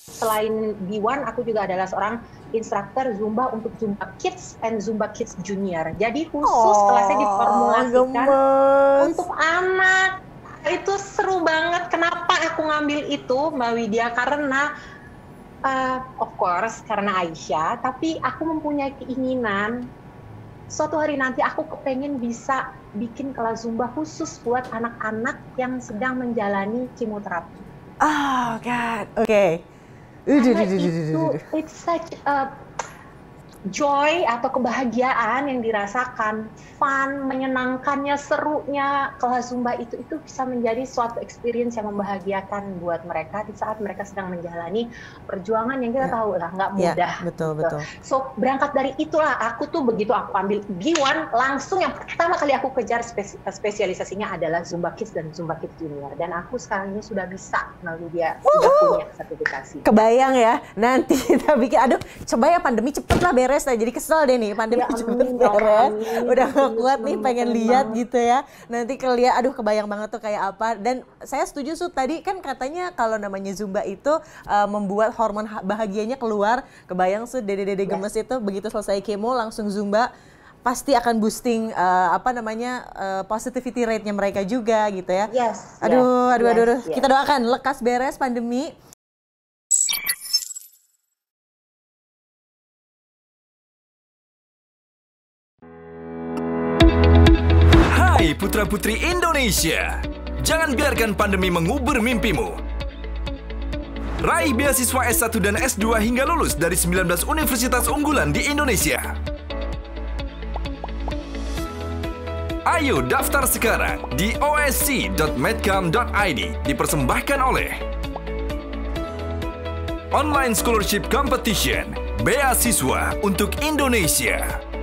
Selain B1, aku juga adalah seorang instruktur Zumba untuk Zumba Kids and Zumba Kids Junior. Jadi khusus kelasnya diformulasikan untuk anak. Itu seru banget. Kenapa aku ngambil itu, Mbak Widya? Karena of course karena Aisyah, tapi aku mempunyai keinginan suatu hari nanti aku kepengen bisa bikin kelas Zumba khusus buat anak-anak yang sedang menjalani kemoterapi. Oh God, oke. Karena itu it's such a joy atau kebahagiaan yang dirasakan, fun, menyenangkannya, serunya kelas Zumba itu bisa menjadi suatu experience yang membahagiakan buat mereka di saat mereka sedang menjalani perjuangan yang kita tahu lah nggak mudah. Betul. So berangkat dari itulah aku tuh begitu aku ambil B1 langsung yang pertama kali aku kejar spesialisasinya adalah Zumba Kids dan Zumba Kids Junior, dan aku sekarang ini sudah bisa melalui dia sudah punya sertifikasi. Kebayang ya nanti kita bikin, aduh coba ya pandemi cepet lah beres. Nah, jadi kesel deh nih pandemi cepet beres. Udah gak kuat nih pengen lihat gitu ya. Nanti kalian aduh kebayang banget tuh kayak apa. Dan saya setuju tadi kan katanya kalau namanya Zumba itu membuat hormon bahagianya keluar. Kebayang dede-dede gemes itu begitu selesai kemo langsung Zumba pasti akan boosting positivity rate-nya mereka juga gitu ya. Aduh. Kita doakan lekas beres pandemi. Hai putra-putri Indonesia, jangan biarkan pandemi mengubur mimpimu. Raih beasiswa S1 dan S2 hingga lulus dari 19 universitas unggulan di Indonesia. Ayo daftar sekarang di osc.medcam.id, dipersembahkan oleh Online Scholarship Competition, beasiswa untuk Indonesia.